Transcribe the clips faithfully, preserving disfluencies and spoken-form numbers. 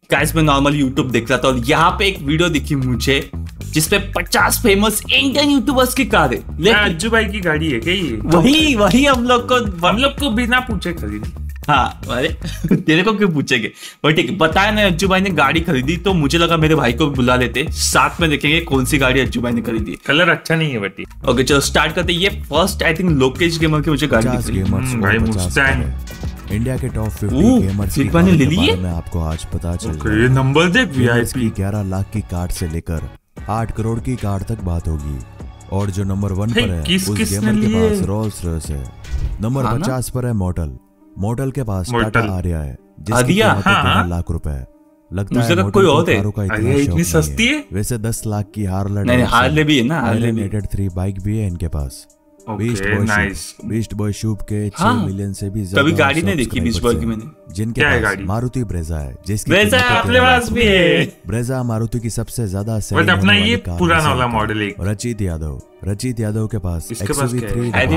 Guys मैं normal YouTube देख रहा था और यहाँ पे एक वीडियो दिखी मुझे जिसपे पचास फेमस इंडियन यूट्यूबर्स की कार है। लेकिन अज्जू भाई की गाड़ी है क्या ये? वही वही हम लोग को हम लोग को बिना पूछे खरीदी। हाँ अरे तेरे को क्यों पूछेंगे, बट ठीक है बताया ना अज्जू भाई ने गाड़ी खरीदी तो मुझे लगा मेरे भाई को भी बुला लेते, साथ में देखेंगे कौन सी गाड़ी अज्जू भाई ने खरीदी। कलर अच्छा नहीं है बटी। ओके चलो स्टार्ट करते। ये first I think Lokesh gamer की मुझे गाड़ी दिख रही है। भाई मुस्टैंग इंडिया के टॉप फिफ्टी गेमर्स की कार के बारे में आपको आज पता चल गया। ये नंबर देख वीआईपी ग्यारह लाख की कार से लेकर आठ करोड़ की कार तक बात होगी। और जो नंबर वन पर है किस उस किस गेमर के पास रोल्स रॉयस है। नंबर पचास पर है मॉडल मॉडल के पास टाटा आरिया है जिसकी कीमत तेरह लाख रुपए है। लगता है कोई और है का इतनी सस्ती है। वैसे दस लाख की हार्ले नहीं हार्ले भी है ना, हार्ले भी थ्री बाइक भी है इनके पास। Beast Okay, boy nice. Beast boy शूप के छह हाँ, मिलियन से भी ज्यादा कभी गाड़ी नहीं देखी बीस्ट बॉय की मैंने। जिनके क्या है पास गाड़ी? मारुति ब्रेजा है जिसकी ब्रेजा अपने पास भी है। ब्रेजा मारुति की सबसे ज्यादा बट अपना ये पुराना वाला मॉडल है। रचित यादव रचित यादव के पास इसके पास क्या है? अरे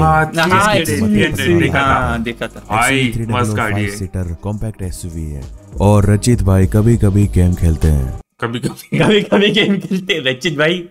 हाँ देखा था भाई मस्त गाड़ी है। सीटर कॉम्पैक्ट एसयूवी है। और रचित भाई कभी कभी गेम खेलते हैं। कभी कभी कभी कभी गेम खेलते हैं रचित भाई।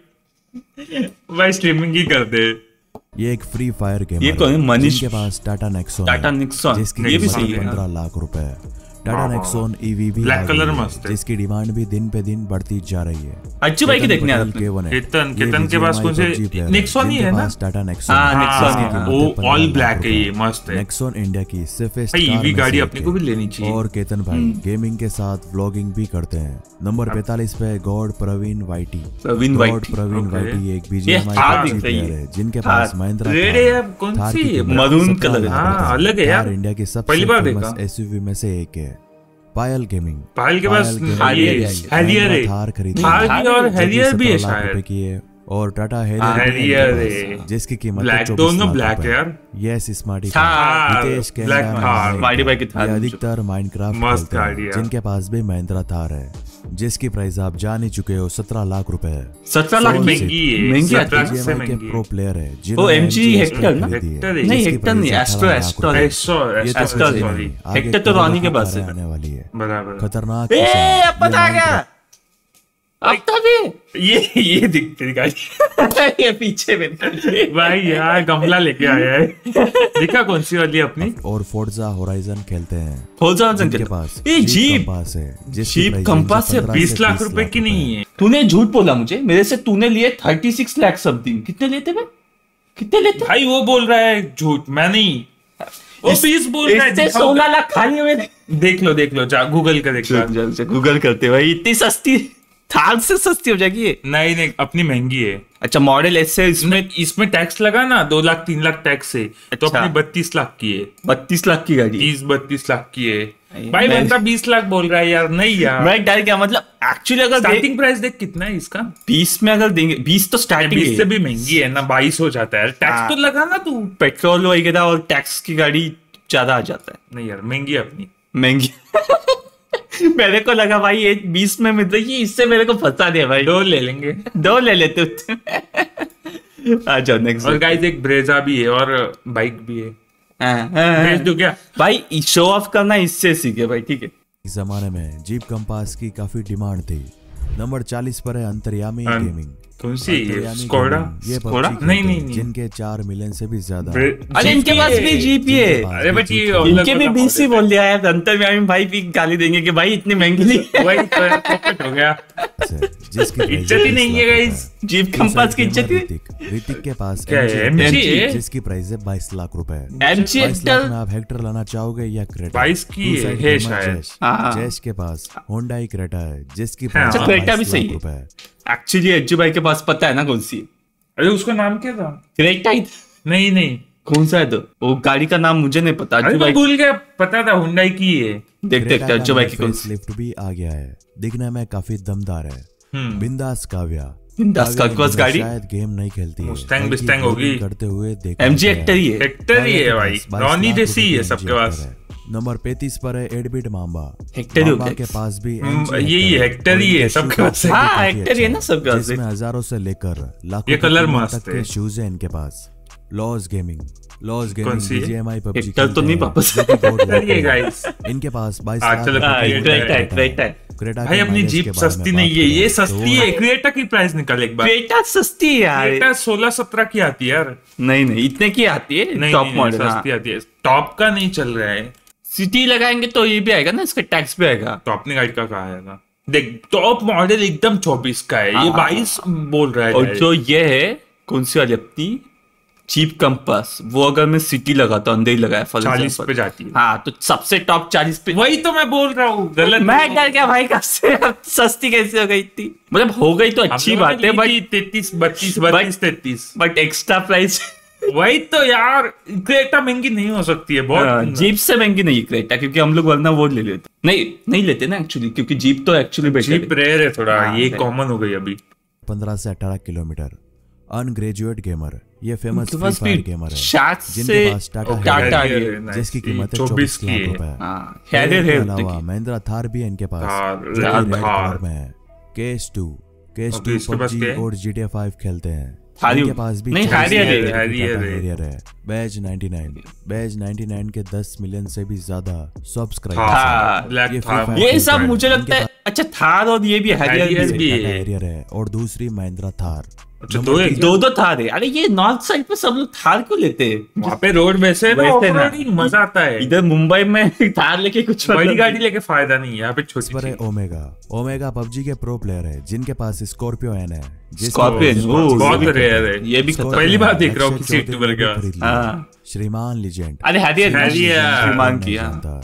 भाई स्ट्रीमिंग ही करते हैं। ये एक फ्री फायर गेम ये कौन है? मनीष के पास टाटा नेक्सॉन टाटा नेक्सॉन जिसकी ये भी सही है। पंद्रह लाख रुपए टाटा नेक्सॉन ईवी भी ब्लैक कलर मस्त है जिसकी डिमांड भी दिन पे दिन बढ़ती जा रही है। अच्छी भाई की देखने आ केतन केतन के पास कौन से नेक्सॉन ही है ना? टाटा नेक्सॉन हाँ नेक्सॉन वो ऑल ब्लैक है, ये मस्त है। नेक्सॉन इंडिया की सेफेस्ट भाई ईवी गाड़ी अपने को भी लेनी चाहिए। और केतन भाई गेमिंग के साथ व्लॉगिंग भी करते हैं। नंबर पैंतालीस पे god Praveen YT Praveen YT Praveen YT एक बीजीएमआई प्लेयर है जिनके पास महिंद्रा रेड है। कौन सी मरून कलर है? हाँ अलग है यार। इंडिया की सबसे फेमस एसयूवी में से एक है। पायल गेमिंग पायल के पास हैरियर है। थार खरीदी थार और हैरियर भी है शायद की है। और टाटा हैरियर है जिसकी कीमत ब्लैक दोनों ब्लैक है यार। यस स्मार्टी नितेश के अधिकतर माइनक्राफ्ट मस्त गाड़ी है। जिनके पास भी महिंद्रा थार है जिसकी प्राइस आप जान ही चुके हो सत्रह लाख रुपए है। सत्रह लाख महंगी है। महंगी बीजीएमआई के प्रो प्लेयर है वो एमजी हेक्टर ना? नहीं हेक्टर नहीं एस्ट्रो एस्ट्रो एस्ट्रो हेक्टर तो रानी के पास है आने वाली है। बराबर खतरनाक ए अब पता गया अब तभी ये ये दिखती गाड़ी ये पीछे में भाई यार गमला लेके आया है। दिखा कौन सी वाली अपनी? और फोर्जा होराइजन खेलते हैं। फोर्जा होराइजन के पास ये जीप कंपास है जीप कंपास से बीस लाख रुपए की नहीं है। तूने झूठ बोला मुझे, मेरे से तूने लिए थर्टी सिक्स लाख समथिंग। कितने लेते भाई कितने लेते भाई? वो बोल रहा है झूठ, मैं नहीं। वो बीस बोल रहा है। सोलह लाख खाली मैंने। देख लो देख लो जा गूगल कर देख लो। गूगल करते भाई इतनी सस्ती थार से सस्ती हो जाएगी ये। नहीं नहीं अपनी महंगी है। अच्छा मॉडल ऐसे इसमें इसमें टैक्स लगा ना दो लाख तीन लाख टैक्स है। तो अपनी बत्तीस लाख की है। बत्तीस लाख की गाड़ी तीस बत्तीस लाख की है भाई। बंदा बीस लाख बोल रहा है यार। नहीं यार मैं डर गया। मतलब एक्चुअली अगर स्टार्टिंग प्राइस देख कितना है इसका। बीस में अगर देंगे बीस तो स्टार्टिंग बीस से भी महंगी है ना। बाईस हो जाता है। टैक्स तो लगा ना तू। पेट्रोल वगैरह और टैक्स की गाड़ी ज्यादा आ जाता है। नहीं यार महंगी है अपनी महंगी मेरे को लगा भाई ये बीस में मिल रही है, इससे मेरे को फंसा दिया भाई। दो ले लेंगे दो ले लेते आ जाओ नेक्स्ट। और गाइस एक ब्रेजा भी है और बाइक भी है। भेज दूं क्या भाई? शो ऑफ करना इससे सीखे भाई ठीक है। इस जमाने में जीप कंपास की काफी डिमांड थी। नंबर चालीस पर है अंतर्यामी गेमिंग। कौन सी ये स्कोडा? ये स्कोडा नहीं नहीं नहीं जिनके चार मिलियन से भी ज्यादा। अरे इनके पास भी जीप ही है। अरे बट ये इनके भी बीस ही बोल दिया यार। अंतर्यामी भाई भी गाली देंगे कि भाई इतनी महंगी नहीं। वही तो हो गया। जिसकी इज्जत ही नहीं है गाइस। जीप कंपास की इज्जत ही। ऋतिक के पास क्या है? एमजी है जिसकी प्राइस है बाईस लाख रुपए। एमजी हेक्टर में आप हेक्टर लाना चाहोगे या क्रेटा? बाईस की है शायद। जैश के पास होंडा क्रेटा है जिसकी प्राइस क्रेटा भी सही है। एक्चुअली अज्जू भाई के पास पता है ना कौन सी? अरे उसका नाम क्या था? क्रेटा ही नहीं नहीं कौन सा है? तो वो गाड़ी का नाम मुझे नहीं पता। अज्जू भाई भूल गया। पता था हुंडई की है। देखते देखते अज्जू भाई की कौन सी लिफ्ट भी आ गया है। दिखने में काफी दमदार है। बिंदास काव्या बिंदास काव्या गाड़ी शायद गेम नहीं खेलती है। मुस्टैंग बिस्टैंग होगी करते हुए देखा। एमजी हेक्टर ही है। हेक्टर ही है भाई। रॉनी जैसी है सबके पास। नंबर पैंतीस पर है एडबिट मांबा। हेक्टर मांबा के पास भी यही हेक्टर ही है सबके पास। हाँ हेक्टर ही है ना सबके पास। हजारों से लेकर लाखों ये कलर मस्त है। शूज है इनके पास। Loss gaming loss gaming, BGMI, PUBG Hector तो नहीं वापस करिए गाइस। इनके पास बाईस हाँ, चलो, क्रेटा है, क्रेटा है। क्रेटा भाई अपनी जीप सस्ती नहीं है, ये सस्ती है। क्रेटा की प्राइस निकल एक बार। क्रेटा सस्ती है यार, क्रेटा सोलह सत्रह की आती है यार। नहीं नहीं इतने की आती है, टॉप मॉडल सस्ती आती है, टॉप का नहीं चल रहा है। सिटी लगाएंगे तो ये भी आएगा ना, इसका टैक्स भी आएगा। तो अपनी गाड़ी का कहा आएगा? देख टॉप मॉडल एकदम चौबीस का है, ये बाईस बोल रहा है। और जो ये है कौन सी वाली अपनी चीप कंपास, वो अगर मैं सिटी लगाता हूँ, अंदर ही लगाया चालीस पे जाती है। हाँ तो सबसे टॉप चालीस पे। वही तो मैं बोल रहा हूँ, गलत। मैं डर गया भाई, कैसे सस्ती कैसे हो गई इतनी, मतलब हो गई तो अच्छी बात है, बट तैतीस बत्तीस बत्तीस तैतीस बट एक्स्ट्रा प्राइस। वही तो यार, क्रेटा महंगी नहीं हो सकती है बहुत। जीप से महंगी नहीं क्रेटा, क्योंकि हम लोग वरना वो ले लेते, नहीं नहीं लेते ना एक्चुअली, क्योंकि जीप तो एक्चुअली जीप रेयर है थोड़ा, ये कॉमन हो गई अभी। पंद्रह से अठारह किलोमीटर अनग्रेजुएट गेमर, ये फेमस फ्री फायर गेमर है जिनके जिनके पास टाटा टाटा है, जिसकी कीमत है चौबीस लाख रुपए है। है अलावा महिंद्रा थार भी है इनके पास, जो रेड कलर में है। Case two case two PUBG और जीटीए फाइव खेलते हैं। इनके पास भी नहीं हैरियर है। बैज निन्यानवे बैज निन्यानवे के दस मिलियन से भी ज्यादा सब्सक्राइबर्स। ये सब मुझे लगता है अच्छा थार, और ये भी हैरियर भी हैरियर है, और दूसरी महिंद्रा थार। अच्छा, दो दो दो थार है। अरे ये नॉर्थ साइड पे सब लोग थार क्यों लेते हैं? वहाँ पे रोड वैसे ना मजा आता है। इधर मुंबई में थार लेके कुछ बड़ी गाड़ी लेके फायदा नहीं है, यहाँ पे छोटी पर है ओमेगा। ओमेगा पबजी के प्रो प्लेयर है, जिनके पास स्कॉर्पियो एन है। स्कॉर्पियो बहुत रेयर है, ये भी पहली बार देख रहा हूँ किसी यूट्यूबर का। श्रीमान लीजेंड, अरे हैरियर श्रीमान की।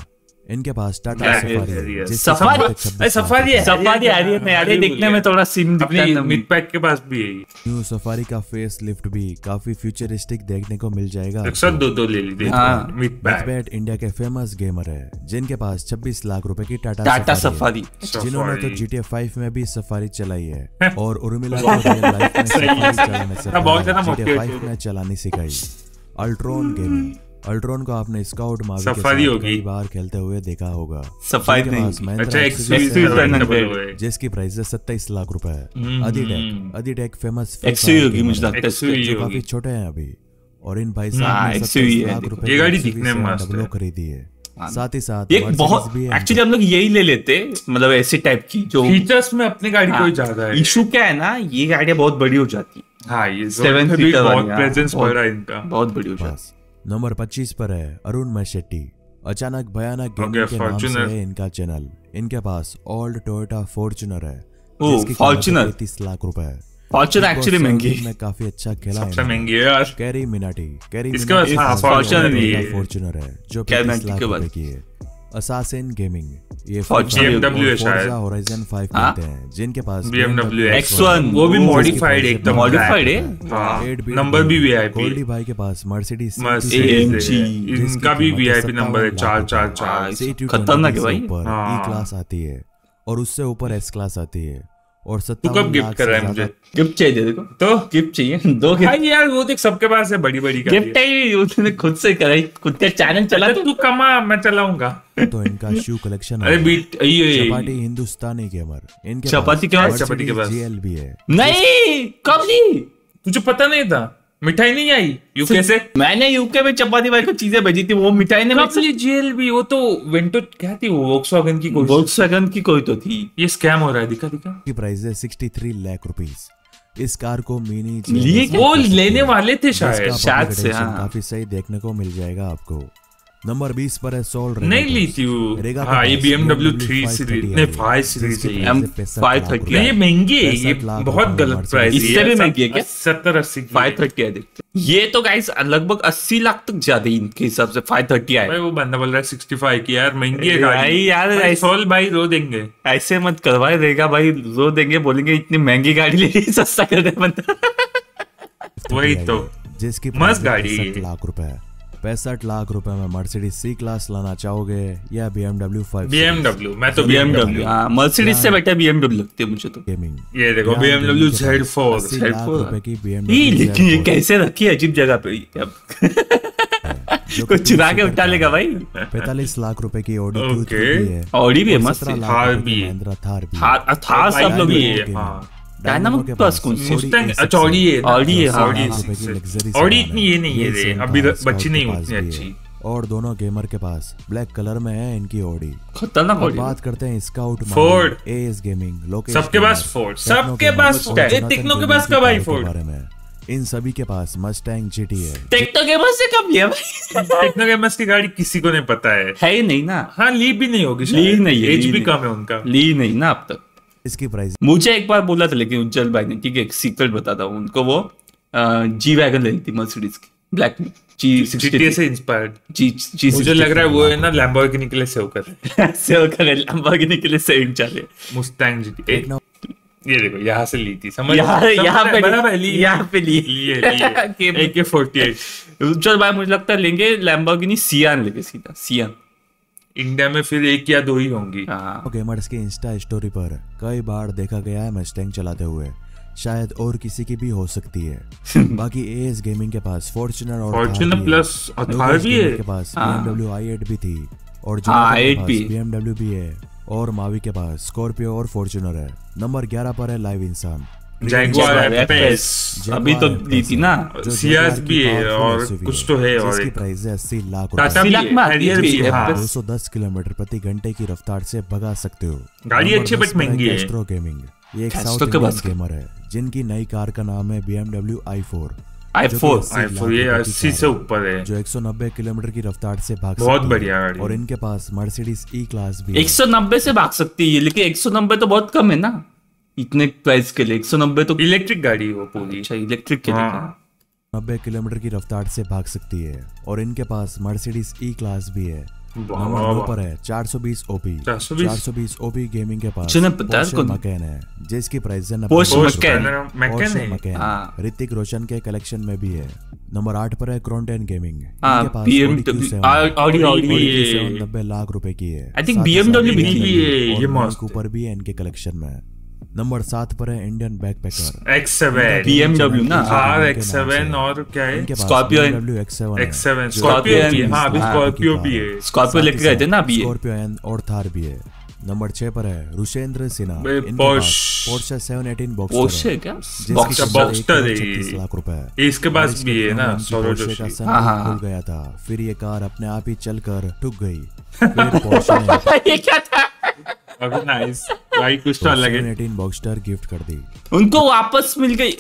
इनके पास Tata Safari Safari Safari Safari Harrier नहीं, अरे देखने में थोड़ा सिम दिखता है। मिड पैक के पास भी है। न्यू सफारी का फेस लिफ्ट भी काफी फ्यूचरिस्टिक देखने को मिल जाएगा। अक्सर दो दो ले लीजिए। मिड पैक इंडिया के फेमस गेमर है, जिनके पास छब्बीस लाख रुपए की टाटा टाटा सफारी, जिन्होंने तो जीटीए फाइव में भी सफारी चलाई है, और उर्मिला को रियल लाइफ में सफारी चलाने से जीटीए फाइव में चलानी सिखाई। अल्ट्रॉन गेमिंग, अल्ट्रॉन को आपने स्काउट मावी के साथ कई बार खेलते हुए देखा होगा। सफारी नहीं, अच्छा एक्सयूवी जिसकी प्राइस है सत्ताईस लाख रुपए है। अधिटेक अधिटेक फेमस एक्सयूवी मुझे लगता है जो काफी छोटे हैं अभी, और इन भाई साहब ने सत्ताईस लाख रुपए ये गाड़ी दिखने में मस्त है, खरीदी है। साथ ही साथ एक बहुत एक्चुअली हम लोग यही ले लेते, मतलब ऐसे टाइप की जो फीचर्स में अपनी गाड़ी कोई ज्यादा है। इशू क्या है ना, ये गाड़ियां बहुत बड़ी हो जाती है। हाँ, ये सेवन सीटर बहुत प्रेजेंस बढ़ रहा है इनका, बहुत बड़ी हो जाती है। नंबर पच्चीस पर है अरुण मैशेट्टी। अचानक भयानक गेमिंग के नाम से है इनका चैनल। इनके पास ओल्ड टोयोटा फॉर्च्यूनर है, जिसकी कीमत तीस लाख रुपए है। फॉर्च्यूनर एक्चुअली महंगी में काफी अच्छा खेला है, सबसे महंगी है यार। कैरी मिनाटी कैरी इसके पास फॉर्च्यूनर भी है, फॉर्च्यूनर है जो पैंतीस लाख रुपए की है। असासिन गेमिंग, ये बीएमडब्ल्यू है शायद, होराइजन फाइव कहते हैं, जिनके पास बीएमडब्ल्यू एक्स वन, वो भी मॉडिफाइड एकदम मॉडिफाइड है। नंबर भी वीआईपी। गोल्डी भाई के पास मर्सिडीज एएमजी, इनका भी वीआईपी नंबर है चार चार चार। खतरनाक है भाई। ई क्लास आती है और उससे ऊपर एस क्लास आती है, और तू कब गिफ्ट कर रहा है मुझे? गिफ्ट चाहिए देखो, तो गिफ्ट चाहिए दो गिफ्ट यार। वो देख सबके पास है बड़ी बड़ी गिफ्ट है, उसने खुद से कराई, खुद का चैनल चला। तू कमा, मैं चलाऊंगा। तो इनका शू कलेक्शन अरे बीट चपाटी हिंदुस्तानी गेमर, इनके चपाती क्या है? चपाती के पास जीएलबी है। नहीं कब नहीं, तुझे पता नहीं था? मिठाई नहीं आई यूके से? मैंने यूके में चपाती भाई को चीजें भेजी थी, वो मिठाई ने कब जीएलबी? वो तो वेंटो क्या थी, वो वोक्सवैगन की कोई वोक्सवैगन की कोई तो थी। ये स्कैम हो रहा है, दिखा दिखा। की प्राइस है तिरसठ लाख रुपीस। इस कार को मिनी लिए वो लेने वाले थे शायद शायद से। हाँ, काफी सही देखने को मिल जाएगा आपको। नंबर बीस पर है सोल नहीं ली थी वो। हाँ, ये बीएमडब्ल्यू थ्री सीरीज नहीं फाइव सीरीज है, एम फाइव थर्टी। ये महंगी है, ये बहुत गलत प्राइस है। इससे भी महंगी है क्या? सत्तर अस्सी फाइव थर्टी है देखते। ये तो गाइस लगभग अस्सी लाख तक ज्यादा इनके हिसाब से फाइव थर्टी है। भाई वो बंदा बोल रहा है सिक्सटी फाइव की, यार महंगी है गाड़ी यार। सोल भाई रो देंगे, ऐसे मत करवाए, देगा भाई रो देंगे, बोलेंगे इतनी महंगी गाड़ी ले सस्ता कर दे बंदा। वही तो, जिसकी मस्त गाड़ी है। लाख रुपए पैंसठ लाख रुपए में मर्सिडीज सी क्लास लाना चाहोगे या बीएमडब्ल्यू फाइव? बीएमडब्ल्यू, मैं तो बीएमडब्ल्यू। हाँ, मर्सिडीज से बेटर बीएमडब्ल्यू लगती है मुझे तो। गेमिंग ये देखो BMW Z four Z four रुपए की ये बीएमडब्ल्यू। लेकिन ये कैसे रखी है अजीब जगह पे अब कुछ चुरा के उठा लेगा भाई। पैंतालीस लाख रुपए की ऑडी ओके, है, ऑडी भी है, मस्त थार भी है, महिंद्रा थार भी, थार थार सब लोग है। हाँ, डायनामो के प्लस पास कौन सी? मुस्टैंग अच्छा ऑडी है ना? ऑडी है, हाँ, ऑडी हाँ, है, रुपए की सिक्स luxury ऑडी सेडान इतनी है। ये नहीं है रे, सेम अभी कार बच्ची स्काउट नहीं के पास उतनी भी अच्छी। है। और दोनों गेमर के पास ब्लैक कलर में है इनकी ऑडी। खतरनाक अब ऑडी। बात करते हैं Scout, Ford। AS gaming, Lokesh सबके पास गेमर, Ford, टेक्नो सबके गेमर पास और टे- जोनाथन टेक्नो के गेमिंग पास की कब आई कारों के Ford? बारे में। इन सभी के पास मस्टैंग जीटी है। टेक्नो गेमर से कब लिया भाई? टेक्नो गेमर्स की गाड़ी किसी को नहीं पता है। है ही नहीं ना, हाँ ली भी नहीं होगी, ली नहीं है, एज ली भी नहीं। कम है उनका। ली नहीं ना अब तक। इसकी प्राइस मुझे एक बार बोला था लेकिन उज्जवल भाई ने, ठीक है, एक सीक्रेट बताता हूँ उनको, वो जी वैगन लेनी थी मर्सिडीज की ब्लैक में, जी जीटीए से इंस्पायर्ड। जी जी मुझे लग रहा है वो है ना लैम्बोर्गिनी के लिए सेव कर रहे हैं। सेव करे लंबरगिनी के लिए सेविंग चाले। Mustang GTA. टेक्नो ये देखो यहाँ से ली थी, समझ यहाँ समझ यहाँ रहे पे हैं? बराबर ली, यहाँ पे ली लिए लिए ए के फोर्टी एट। उज्जवल भाई मुझे लगता है लेंगे लैम्बोर्गिनी सियान लेके सीधा सियान। इंडिया में फिर एक या दो ही होंगी। हाँ गेमर्स के इंस्टा स्टोरी पर कई बार देखा गया है मस्टैंग चलाते हुए, शायद और किसी की भी हो सकती है। बाकी एएस गेमिंग के पास फॉर्च्यूनर और फॉर्च्यूनर प्लस अथार भी है। के पास हाँ। बीएमडब्ल्यू आई एट भी थी और हाँ, जोनाथन के आई एट पास भी। बीएमडब्ल्यू भी है और मावी के पास स्कॉर्पियो और फॉर्च्यूनर है। नंबर ग्यारह पर है लाइव इंसान, जैगुआर एफ एफ-एस। एस अभी तो ली थी ना। जो सियाज Jaguar की भी है powerful और एस यू वी कुछ तो है और जिसकी एक प्राइस है अस्सी लाख टाटा रुपए। भी लाख में है, आती हैरियर है, भी है, एफ-एस। हाँ। दो सौ दस किलोमीटर प्रति घंटे की रफ्तार से भगा सकते हो। गाड़ी नंबर अच्छी दस but पर महंगी है। कैस्ट्रो गेमिंग, ये एक कैस्ट्रो साउथ के इंडियन पास के- गेमर है जिनकी नई कार का नाम है BMW i four. I four iPhone ये अस्सी से ऊपर है। जो एक सौ नब्बे किलोमीटर की रफ्तार से भाग बहुत सकती है। बढ़िया गाड़ी। और इनके पास मर्सिडीज ई क्लास भी है। एक सौ नब्बे से भाग सकती है, लेकिन एक सौ नब्बे तो बहुत कम है ना इतने प्राइस के लिए। एक सौ नब्बे तो इलेक्ट्रिक गाड़ी है वो पूरी। अच्छा इलेक्ट्रिक के लिए हाँ। क्या? नब्बे किलोमीटर की रफ्तार से भाग सकती है और इनके पास मर्सिडीज ई क्लास भी है। वाह, नंबर वाह, दो वाह। पर है चार सौ बीस ओपी। चार सौ बीस? चार सौ बीस ओपी गेमिंग के पास जिन्हें पता है Porsche कौन? Macan है जिसकी प्राइस है Porsche नब्बे Macan। रुपए। मैकन Porsche है। Macan। हाँ। ऋतिक रोशन के कलेक्शन में भी है। नंबर आठ पर है क्रोनटेन गेमिंग। हाँ, इनके पास B M Audi W Q seven आ- Audi Audi Audi भी Q है। सेवन नब्बे लाख रुपए की है। I think साथ ही B M W साथ भी Mini भी है, और ये Mini मस्त है। Cooper भी है इनके कलेक्शन में। नंबर सात पर है Indian backpacker. X seven B M W ना? कार एक्स सेवन और क्या है? इनके पास Scorpio B M W X seven है, एक्स सेवन जो स्कॉर्पियो Scorpio भी है। and- हाँ अभी हाँ, स्कॉर्पियो की भी कार है। स्कॉर्पियो लेके गए थे ना अभी ये। स्कॉर्पियो एंड और थार भी है। नंबर छह पर है रुशेंद्र सिन्हा। बे, इनके Porsche। पास Porsche seven eighteen boxer Porsche है, क्या? जिसकी बॉक्सर कीमत बॉक्सर एक करोड़ है ये। छत्तीस लाख रुपए है। ये इसके पास बारिश भी के है दिनों ना, में इनकी सौरव Porsche का जोशी। sunroof हाँ, हाँ, खुल गया था, फिर ये कार अपने आप ही चलकर ठुक गई। फिर Porsche ने ये क्या था? अभी नाइस भाई कुछ तो अलग है। सेवन एटीन बॉक्सर गिफ्ट कर दी। उनको वापस मिल गई।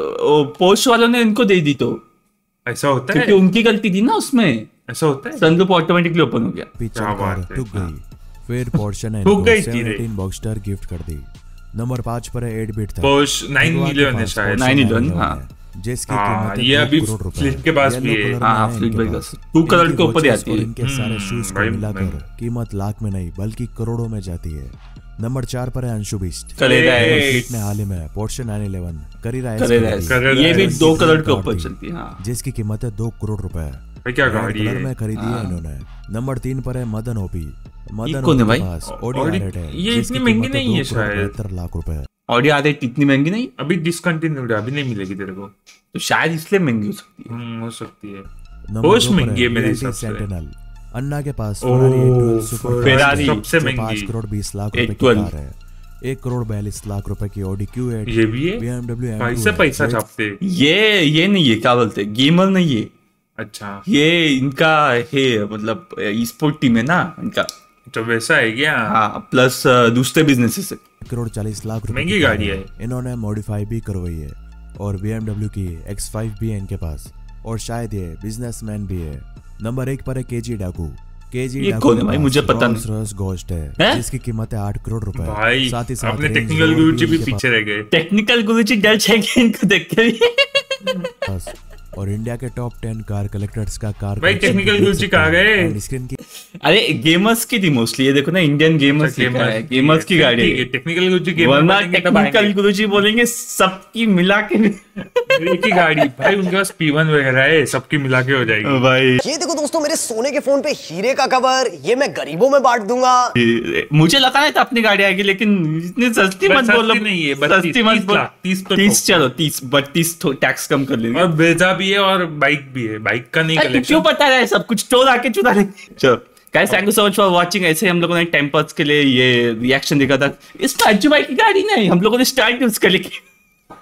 पोर्श वालों ने इनको दे दी तो, ऐसा होता क्योंकि है, उनकी गलती थी ना उसमें। ऐसा होता है। सनरूफ ऑटोमेटिकली ओपन हो गया। फिर क्या बात चलकर है। ठुक गई। फिर Porsche ने ठुक इनको गई थी सेवन रे। एटीन बॉक्सर गिफ्ट कर दी। नंबर पाँच पर है एट बिट था। पोर्श नाइन Jaguar के मिलियन है पास शायद। Porsche nine nine eleven, eleven हाँ। है, जिसकी हाँ, कीमत है ये दो अभी करोड़ रुपए। Flip के पास भी Yellow है। कलर में हाँ, है Flip इनके के पास। पास। Two कलर इनकी के ऊपर ही watches आती और है। इनके सारे शूज को भाई, मिलाकर भाई। कीमत लाख में नहीं बल्कि करोड़ों में जाती है। नंबर चार पर है अंशु बिस्ट। करेरा है, Hey, ने हाल ही में Porsche nine eleven Carrera Carrera है। करेरा ये भी है। दो कलर के कार ऊपर थी, चलती है। हाँ। जिसकी कीमत है दो करोड़ रुपए। भाई क्या रेड गाड़ी कलर है। में खरीदी है इन्होंने। नंबर तीन पर है मदन ओपी। मदन कौन है ओपी भाई? के पास और ऑडी ये आर एट है, इतनी जिसकी महंगी कीमत है नहीं है दो करोड़ शायद। बहत्तर लाख रुपए। ऑडी आर एट इतनी महंगी नहीं, अभी डिसकंटिन्यूड है, अभी नहीं मिलेगी तेरे को। तो शायद इसलिए महंगी हो सकती है। हम्म, हो सकती है। नंबर Porsche दो पर महंगी है मेरे B Y D हिसाब से। Sentinel। अन्ना के पास oh, Ferrari eight twelve super Ferrari सबसे जो पाँच महंगी। करोड़ बीस लाख एट रुपए की ट्वेल्व। कार है। एक करोड़ बयालीस लाख रुपए की ऑडी क्यू एट ये भी है। B M W M two पैसे है, पैसा जो एक छापते। ये ये नहीं है, क्या बोलते हैं, गेमर नहीं है अच्छा ये, इनका है मतलब ई स्पोर्ट टीम है ना इनका। तो वैसा है क्या? हाँ, प्लस दूसरे बिजनेसेस है। एक करोड़ चालीस लाख रुपए महंगी की कार गाड़ी है। इन्होंने मॉडिफाई भी करवाई है। और B M W की एक्स फाइव भी है इनके पास और शायद ये बिजनेसमैन भी है। नंबर एक पर है केजी डाकू। केजी ये कौन है भाई? मुझे पता नहीं। रॉल्स घोस्ट है, हैं? जिसकी कीमत है आठ करोड़ रुपए। भाई साथ ही साथ अपने Range टेक्निकल Rover गुरुजी भी इनके पीछे रह गए। टेक्निकल गुरुजी डर जाएंगे इनको देख के भी। पास और इंडिया के टॉप टेन कार कलेक्टर्स का कार भाई, technical गुरुजी कहाँ गए? स्क्रीन की अरे गेमर्स की थी मोस्टली, ये देखो ना इंडियन गेमर्स लिखा है, गेमर्स की गाड़ी है। टेक्निकल गुरुजी गेमर वरना बनेंगे तब टेक्निकल आएंगे। गुरुजी बोलेंगे सबकी मिला के। एक ही गाड़ी भाई, उनके पास पी वन वगैरह है, सबकी मिला के हो जाएगी। भाई ये देखो दोस्तों मेरे सोने के फोन पे हीरे का कवर, ये मैं गरीबों में बांट दूंगा। मुझे लगा नहीं था अपनी गाड़ी आएगी, लेकिन इतनी सस्ती बस मत सस्ती बोलो। नहीं है, बत्तीस, सस्ती मत तीस बोलो। लाख, तीस तो तीस ठोक। चलो तीस बत्तीस टैक्स कम कर लेंगे। और ब्रेजा भी है और बाइक भी है, बाइक का नहीं अरे कलेक्शन। क्यों बता रहा है सब कुछ, टोल आके चुरा लेंगे। चलो guys, thank you so much for watching. ऐसे हम लोगों ने टाइम पास के लिए ये रिएक्शन देखा था। इसमें अज्जू भाई की गाड़ी नहीं, हम लोगों ने स्टाइल यूज कर लिखी।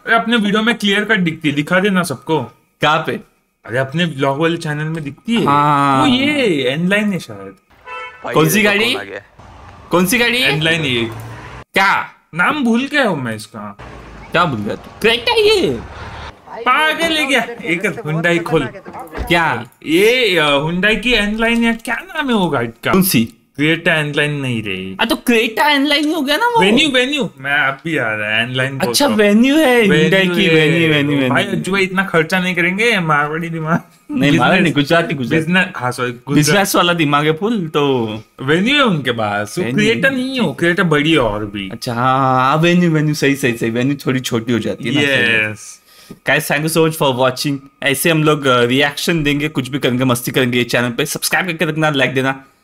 अरे अपने वीडियो में क्लियर कट दिखती है, दिखा देना सबको। कहाँ पे? अरे अपने ब्लॉग वाले चैनल में दिखती है। हाँ। वो ये एंड लाइन है शायद। कौन सी गाड़ी? कौन सी गाड़ी? एंड लाइन ये क्या नाम भूल गया हूँ मैं इसका। क्या भूल गया तू? क्रेटा ये पागल है क्या? एक हुंडई खोल। क्या? ये हुंडई की एंड लाइन या क्या नाम है वो गाड़ी का? कौन सी? क्रेटा एंड लाइन नहीं रही। आ तो क्रेटा एंड लाइन ही हो गया ना वो। वेन्यू वेन्यू मैं आप भी आ रहा है एंड लाइन। अच्छा वेन्यू है Hyundai की। वेन्यू वेन्यू भाई वेन्यू अज्जू भाई इतना खर्चा नहीं करेंगे, मारवाड़ी दिमाग। नहीं मारा नहीं, गुजराती गुजराती बिजनेस, हाँ सॉरी बिजनेस वाला दिमाग है फुल। तो वेन्यू है उनके पास। वो क्रिएटर नहीं हो, क्रिएटर बड़ी है और भी। अच्छा हाँ वेन्यू वेन्यू सही सही सही। वेन्यू थोड़ी छोटी हो जाती है ना। Yes guys thank you so much for watching. ऐसे हम लोग रिएक्शन देंगे, कुछ भी करेंगे, मस्ती करेंगे चैनल पे। सब्सक्राइब करके रखना, लाइक देना।